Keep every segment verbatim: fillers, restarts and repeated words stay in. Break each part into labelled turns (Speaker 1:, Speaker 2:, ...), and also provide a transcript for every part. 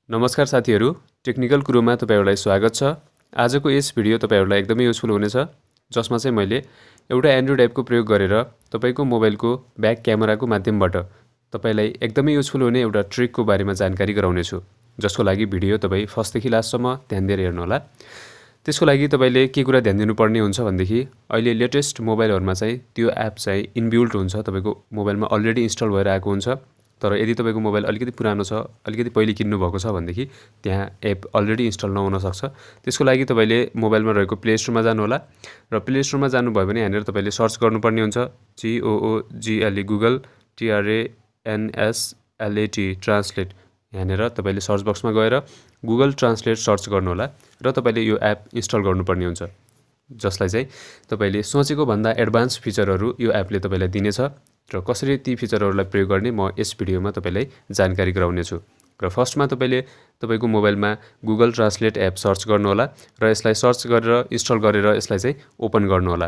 Speaker 1: नमस्कार साथीहरु, टेक्निकल कुरोमा तपाईहरुलाई स्वागत छ। आजको यस भिडियो तपाईहरुलाई एकदमै युजफुल हुनेछ, जसमा चाहिँ मैले एउटा एन्ड्रोइड एपको प्रयोग गरेर तपाईको मोबाइलको ब्याक क्यामेराको माध्यमबाट तपाईलाई एकदमै युजफुल हुने एउटा ट्रिकको बारेमा जानकारी गराउने छु, जसको लागि भिडियो तपाई फर्स्टदेखि लास्टसम्म ध्यान दिएर हेर्नु होला। त्यसको लागि तपाईले के कुरा ध्यान दिनुपर्ने हुन्छ भन्देखि अहिले लेटेस्ट मोबाइलहरुमा चाहिँ त्यो एप चाहिँ इनबिल्ट हुन्छ, तपाईको मोबाइलमा अलरेडी इन्स्टल भएर आएको हुन्छ। तर यदि तपाईको मोबाइल अलिकति पुरानो छ, अलिकति पहिले किन्नु भएको छ भन्देखि त्यहाँ एप अलरेडी इन्स्टल नहुन सक्छ। त्यसको लागि तपाईले मोबाइलमा रहेको प्ले स्टोरमा जानु होला र प्ले स्टोरमा जानु भयो भने यहाँनिर तपाईले सर्च गर्नुपर्ने हुन्छ G O O G L E Google T R A N S L A T translate. यहाँनिर तपाईले सर्च बक्समा गएर गुगल ट्रान्सलेट सर्च गर्नु होला र तपाईले यो एप इन्स्टल गर्नुपर्ने हुन्छ, जसलाई चाहिँ तपाईले सोचेको भन्दा एडभान्स फिचरहरु यो एपले तपाईलाई दिनेछ र कसरी ती फिचरहरुलाई प्रयोग गर्ने म यस भिडियोमा तपाईलाई जानकारी गराउने छु। र फर्स्टमा तपाईले तपाईको मोबाइलमा गुगल ट्रान्सलेट एप सर्च गर्नु होला र यसलाई सर्च गरेर इन्स्टल गरेर यसलाई चाहिँ ओपन गर्नु होला।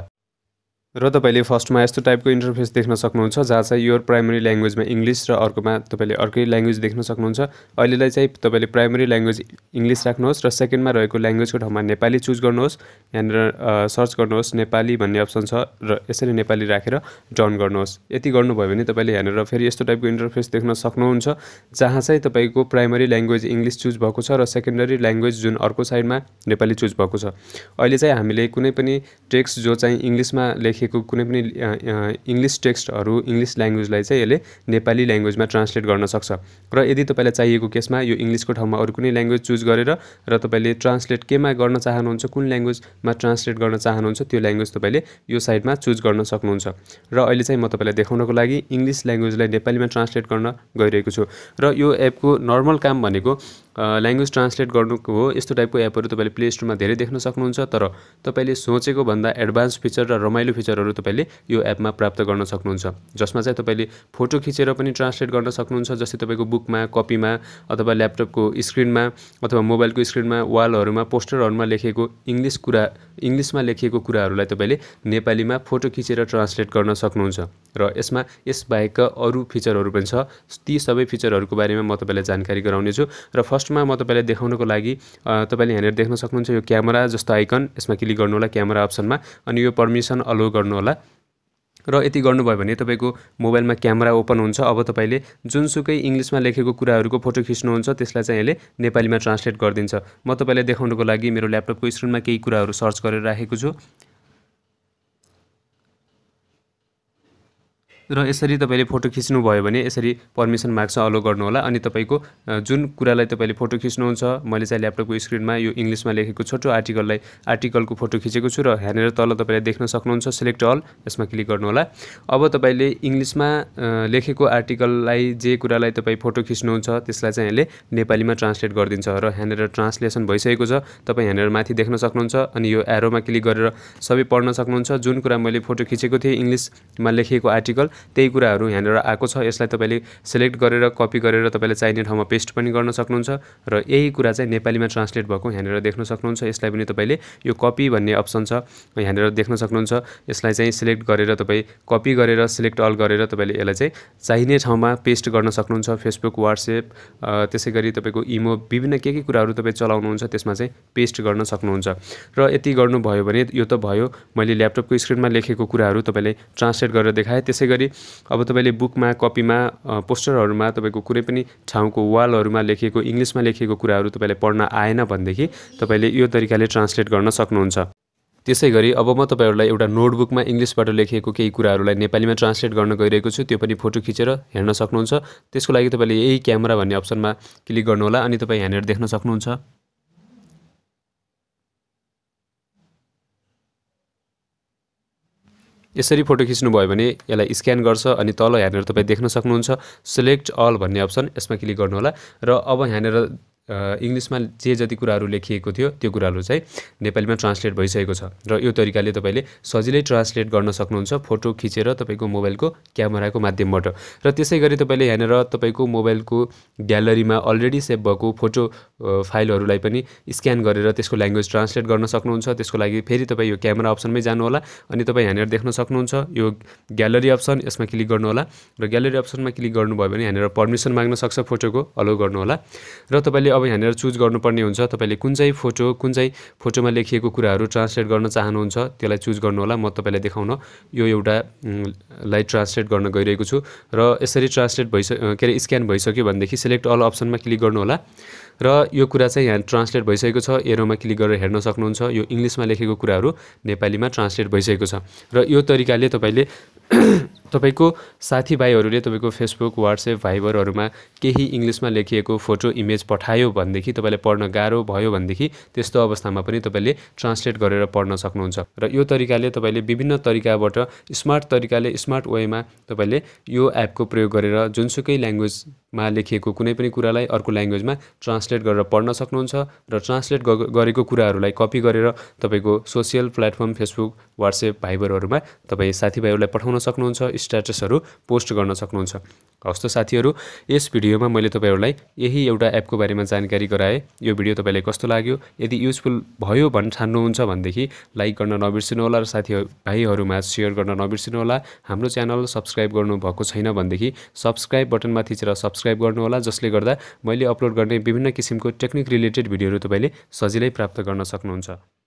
Speaker 1: र तपाईले फर्स्टमा यस्तो टाइपको इन्टरफेस देख्न सक्नुहुन्छ, जहाँ चाहिँ योर प्राइमरी ल्याङ्ग्वेजमा इंग्लिश र अर्कोमा तपाईले अर्कै ल्याङ्ग्वेज देख्न सक्नुहुन्छ। अहिलेलाई चाहिँ तपाईले प्राइमरी ल्याङ्ग्वेज इंग्लिश राख्नुहोस् र सेकेन्डमा रहेको ल्याङ्ग्वेजको ठाउँमा नेपाली चुज गर्नुहोस्। यहाँनिर सर्च गर्नुहोस् नेपाली भन्ने अप्सन छ र यसरी नेपाली राखेर डन गर्नुहोस्। यति गर्नुभयो भने तपाईले यहाँनिर फेरि यस्तो टाइपको इन्टरफेस देख्न सक्नुहुन्छ, जहाँ चाहिँ तपाईको प्राइमरी ल्याङ्ग्वेज इंग्लिश चुज भएको छ र सेकेन्डरी ल्याङ्ग्वेज जुन अर्को साइडमा नेपाली चुज भएको छ। अहिले चाहिँ हामीले कुनै पनि टेक्स्ट जो चाहिँ इंग्लिशमा लेखे कुनै पनि इंग्लिश टेक्स्टहरु इंग्लिश ल्याङ्ग्वेजलाई चाहिँ यसले नेपाली ल्याङ्ग्वेजमा ट्रान्सलेट गर्न सक्छ। र यदि तपाईलाई चाहिएको केसमा यो इंग्लिशको ठाउँमा अरु कुनै ल्याङ्ग्वेज चुज गरेर र तपाईले ट्रान्सलेट केमा गर्न चाहनुहुन्छ, कुन ल्याङ्ग्वेजमा ट्रान्सलेट गर्न चाहनुहुन्छ त्यो ल्याङ्ग्वेज तपाईले यो साइडमा चुज गर्न सक्नुहुन्छ। र अहिले चाहिँ म तपाईलाई देखाउनको लागि इंग्लिश ल्याङ्ग्वेजलाई नेपालीमा ट्रान्सलेट गर्न गइरहेको छु। र यो एपको नर्मल काम भनेको ल्याङ्ग्वेज ट्रान्सलेट गर्नुको हो। यस्तो टाइपको एपहरु तपाईले प्ले स्टोरमा धेरै देख्न सक्नुहुन्छ, तर तपाईले सोचेको भन्दा एडभान्स फिचर र रमाइलो फिचरहरु तपाईले यो एपमा प्राप्त गर्न सक्नुहुन्छ, जसमा चाहिँ तपाईले फोटो खिचेर पनि ट्रान्सलेट गर्न सक्नुहुन्छ, जस्तै तपाईको बुकमा, कपीमा अथवा ल्यापटपको स्क्रिनमा अथवा मोबाइलको स्क्रिनमा, वालहरुमा, पोस्टरहरुमा लेखेको इंग्लिश कुरा इंग्लिशमा लेखिएको कुराहरुलाई तपाईले नेपालीमा फोटो खिचेर ट्रान्सलेट गर्न सक्नुहुन्छ। र यसमा यस बाहेकका अरु फिचरहरु पनि छ। ती सबै फिचरहरुको बारेमा म तपाईलाई जानकारी गराउने छु। र फर्स्टमा म तपाईलाई देखाउनको लागि तपाईले यहाँनिर देख्न सक्नुहुन्छ यो क्यामेरा जस्तो आइकन, यसमा क्लिक गर्नु होला क्यामेरा अप्सनमा, अनि यो परमिसन अलो गर्नु होला। र यति गर्नुभयो भने तपाईको मोबाइलमा क्यामेरा ओपन हुन्छ। अब तपाईले जुनसुकै इंग्लिशमा लेखेको कुराहरुको फोटो खिच्नुहुन्छ त्यसलाई चाहिँ यसले नेपालीमा ट्रान्सलेट गर्दिन्छ। म तपाईलाई देखाउनको लागि मेरो ल्यापटपको स्क्रिनमा केही कुराहरु सर्च गरेर राखेको छु र यसरी तपाईले फोटो खिच्नु भयो भने यसरी परमिसन माग्छ, अलो गर्नु होला। अनि तपाईको जुन कुरालाई तपाईले फोटो खिच्नुहुन्छ, मैले चाहिँ ल्यापटपको स्क्रिनमा यो इंग्लिशमा लेखेको छोटो आर्टिकललाई आर्टिकलको फोटो खिचेको छु र यहाँनिर तल तपाईले देख्न सक्नुहुन्छ सिलेक्ट अल, यसमा क्लिक गर्नु होला। अब तपाईले इंग्लिशमा लेखेको आर्टिकललाई जे कुरालाई तपाई फोटो खिच्नुहुन्छ त्यसलाई चाहिँ यसले नेपालीमा ट्रान्सलेट गर्दिन्छ र यहाँनिर ट्रान्सलेसन भइसकेको छ। तपाई यहाँनिर माथि देख्न सक्नुहुन्छ, अनि यो एरोमा क्लिक गरेर सबै पढ्न सक्नुहुन्छ। जुन कुरा मैले फोटो खिचेको थिए इंग्लिशमा लेखिएको आर्टिकल त्यही कुराहरु यहाँनिर आएको छ। यसलाई तपाईले सिलेक्ट गरेर कपी गरेर तपाईले चाहिने ठाउँमा पेस्ट पनि गर्न सक्नुहुन्छ र यही कुरा चाहिँ नेपालीमा ट्रान्सलेट भएको यहाँनिर देख्न सक्नुहुन्छ। यसलाई पनि तपाईले यो कपी भन्ने अप्सन छ यहाँनिर देख्न सक्नुहुन्छ। यसलाई चाहिँ सिलेक्ट गरेर तपाई कपी गरेर सिलेक्ट अल गरेर तपाईले यसलाई चाहिँ चाहिने ठाउँमा पेस्ट गर्न सक्नुहुन्छ। फेसबुक, व्हाट्सएप, त्यसैगरी तपाईको इमो, विभिन्न के के कुराहरु तपाई चलाउनुहुन्छ त्यसमा चाहिँ पेस्ट गर्न सक्नुहुन्छ। र यति गर्नु भयो भने यो त भयो मैले ल्यापटपको स्क्रिनमा लेखेको कुराहरु तपाईले ट्रान्सलेट गरेर देखाए। त्यसैगरी अब तपाईले बुकमा, कपीमा, पोस्टरहरुमा, तपाईको कुनै पनि ठाउँको वालहरुमा लेखिएको इंग्लिशमा लेखिएको कुराहरु तपाईलाई पढ्न आएन भन्देखि तपाईले यो तरिकाले ट्रान्सलेट गर्न सक्नुहुन्छ। त्यसैगरी अब म तपाईहरुलाई एउटा नोटबुकमा इंग्लिशबाट लेखिएको केही कुराहरुलाई नेपालीमा ट्रान्सलेट गर्न गइरहेको छु, त्यो पनि फोटो खिचेर हेर्न सक्नुहुन्छ। त्यसको लागि तपाईले यही क्यामेरा भन्ने अप्सनमा क्लिक गर्नु होला, अनि तपाई यहाँनिर देख्न सक्नुहुन्छ यसरी फोटो खिच्नु भयो भने यसलाई स्क्यान गर्छ, अनि तल यहाँनिर तपाई देख्न सक्नुहुन्छ सिलेक्ट अल भन्ने अप्सन, यसमा क्लिक गर्नु होला। र अब यहाँनिर इंग्लिशमा जे जति कुराहरु लेखिएको थियो त्यो कुराहरु चाहिँ नेपालीमा ट्रान्सलेट भइसकेको छ र यो तरिकाले तपाईले सजिलै ट्रान्सलेट गर्न सक्नुहुन्छ फोटो खिचेर तपाईको मोबाइलको क्यामेराको माध्यमबाट। र त्यसैगरी तपाईले यहाँनिर तपाईको मोबाइलको ग्यालरीमा अलरेडी सेभ भएको फोटो फाइलहरुलाई पनि स्क्यान गरेर त्यसको ल्याङ्ग्वेज ट्रान्सलेट गर्न सक्नुहुन्छ। त्यसको लागि फेरि तपाई यो क्यामेरा अप्सनमै जानु होला, अनि तपाई यहाँनिर देख्न सक्नुहुन्छ यो ग्यालरी अप्सन, यसमा क्लिक गर्नु होला। र ग्यालरी अप्सनमा क्लिक गर्नुभयो भने यहाँनिर परमिसन माग्न सक्छ फोटोको, अलो गर्नु होला। र तपाईले अब यहाँनिर चुज गर्नुपर्ने हुन्छ तपाईले कुन चाहिँ फोटो कुन चाहिँ फोटोमा लेखिएको कुराहरू ट्रान्सलेट गर्न चाहनुहुन्छ त्यसलाई चुज गर्नु होला। म तपाईलाई देखाउन यो एउटा लाई ट्रान्सलेट गर्न गइरहेको छु र यसरी ट्रान्सलेट भइस के अरे स्क्यान भइसक्यो भनेदेखि सिलेक्ट अल अप्सनमा क्लिक गर्नु होला र यो कुरा चाहिँ यहाँ ट्रान्सलेट भइसकेको छ। एरोमा क्लिक गरेर हेर्न सक्नुहुन्छ यो इङ्ग्लिसमा लेखेको कुराहरू नेपालीमा ट्रान्सलेट भइसकेको छ र यो तरिकाले तपाईले तपाईको साथीभाइहरूले तपाईको फेसबुक व्हाट्सएप भाइबरहरूमा केही इङ्ग्लिसमा लेखिएको फोटो इमेज पठायो भनेदेखि तपाईलाई पढ्न गाह्रो भयो भनेदेखि त्यस्तो अवस्थामा पनि तपाईले ट्रान्सलेट गरेर पढ्न सक्नुहुन्छ र यो तरिकाले तपाईले विभिन्न तरिकाबाट स्मार्ट तरिकाले स्मार्ट वेमा तपाईले यो एपको प्रयोग गरेर जुनसुकै ल्याङ्ग्वेजमा लेखिएको कुनै पनि कुरालाई अर्को ल्याङ्ग्वेजमा ट्रान्सलेट गरेर पढ्न सक्नुहुन्छ र ट्रान्सलेट गरेको कुराहरूलाई कपी गरेर तपाईको सोसियल प्लेटफर्म फेसबुक व्हाट्सएप भाइबरहरूमा तपाई साथीभाइहरूलाई पठाउन सक्नुहुन्छ, स्ट्याटसहरू पोस्ट गर्न सक्नुहुन्छ। हवस् त साथीहरू, यस भिडियोमा मैले तपाईहरूलाई यही एउटा एपको बारेमा जानकारी गराएँ। यो भिडियो तपाईलाई कस्तो लाग्यो? यदि युजफुल भयो भन्न ठान्नुहुन्छ भनेदेखि लाइक गर्न नबिर्सिनु होला र साथीभाइहरूमा सेयर गर्न नबिर्सिनु होला। हाम्रो च्यानल सब्स्क्राइब गर्नु भएको छैन भनेदेखि सब्स्क्राइब बटनमा थिचेर सब्स्क्राइब गर्नु होला, जसले गर्दा मैले अपलोड गर्ने विभिन्न किसिमको टेक्निक रिलेटेड भिडियोहरू तपाईले सजिलै प्राप्त गर्न सक्नुहुन्छ।